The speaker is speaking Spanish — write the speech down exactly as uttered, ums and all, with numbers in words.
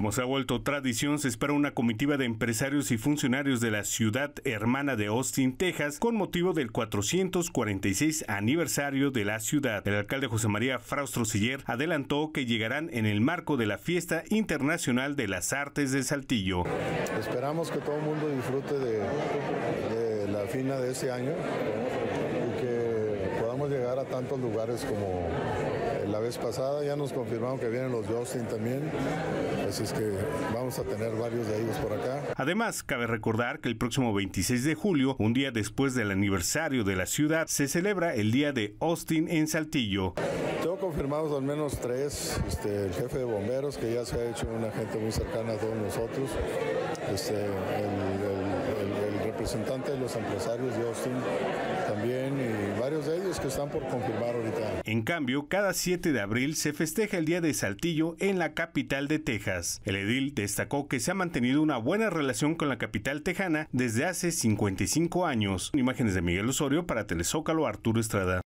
Como se ha vuelto tradición, se espera una comitiva de empresarios y funcionarios de la ciudad hermana de Austin, Texas, con motivo del cuatrocientos cuarenta y seis aniversario de la ciudad. El alcalde José María Fraustro Siller adelantó que llegarán en el marco de la Fiesta Internacional de las Artes de Saltillo. Esperamos que todo el mundo disfrute de, de la fina de este año y que podamos llegar a tantos lugares como la vez pasada. Ya nos confirmaron que vienen los de Austin también, así es que vamos a tener varios de ellos por acá. Además, cabe recordar que el próximo veintiséis de julio, un día después del aniversario de la ciudad, se celebra el Día de Austin en Saltillo. Tengo confirmados al menos tres, este, el jefe de bomberos, que ya se ha hecho una gente muy cercana a todos nosotros, este, el, el, el, el representante de los empresarios de Austin también, y varios de ellos que están por confirmar ahorita. En cambio, cada siete de abril se festeja el Día de Saltillo en la capital de Texas. El edil destacó que se ha mantenido una buena relación con la capital tejana desde hace cincuenta y cinco años. Imágenes de Miguel Osorio para Telezócalo, Arturo Estrada.